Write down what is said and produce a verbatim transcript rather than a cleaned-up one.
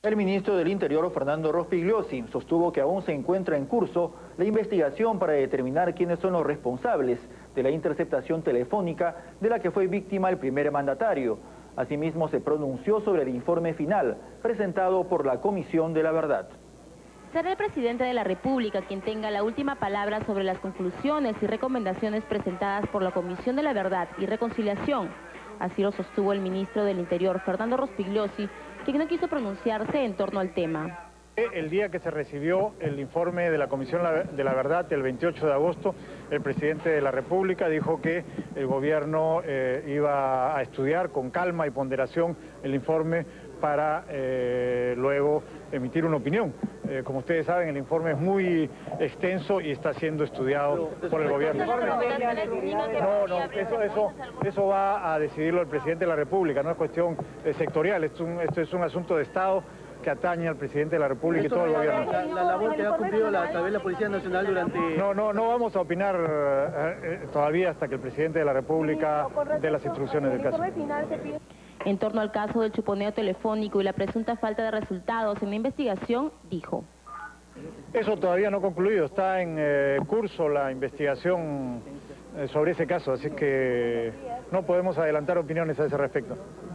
El ministro del Interior, Fernando Rospigliosi, sostuvo que aún se encuentra en curso la investigación para determinar quiénes son los responsables de la interceptación telefónica de la que fue víctima el primer mandatario. Asimismo, se pronunció sobre el informe final presentado por la Comisión de la Verdad. Será el presidente de la República quien tenga la última palabra sobre las conclusiones y recomendaciones presentadas por la Comisión de la Verdad y Reconciliación. Así lo sostuvo el ministro del Interior, Fernando Rospigliosi, quien no quiso pronunciarse en torno al tema. El día que se recibió el informe de la Comisión de la Verdad, el veintiocho de agosto, el presidente de la República dijo que el gobierno eh, iba a estudiar con calma y ponderación el informe para eh, luego emitir una opinión. Eh, como ustedes saben, el informe es muy extenso y está siendo estudiado por el gobierno. No, no, eso, eso, eso va a decidirlo el presidente de la República, no es cuestión eh, sectorial, esto es, un, esto es un asunto de Estado que atañe al presidente de la República y todo el gobierno. La, la labor que ha cumplido la, tal vez la Policía Nacional durante... No, no, no vamos a opinar eh, eh, todavía hasta que el presidente de la República dé las instrucciones del caso. En torno al caso del chuponeo telefónico y la presunta falta de resultados en la investigación, dijo: Eso todavía no ha concluido, está en eh, curso la investigación eh, sobre ese caso, así que no podemos adelantar opiniones a ese respecto.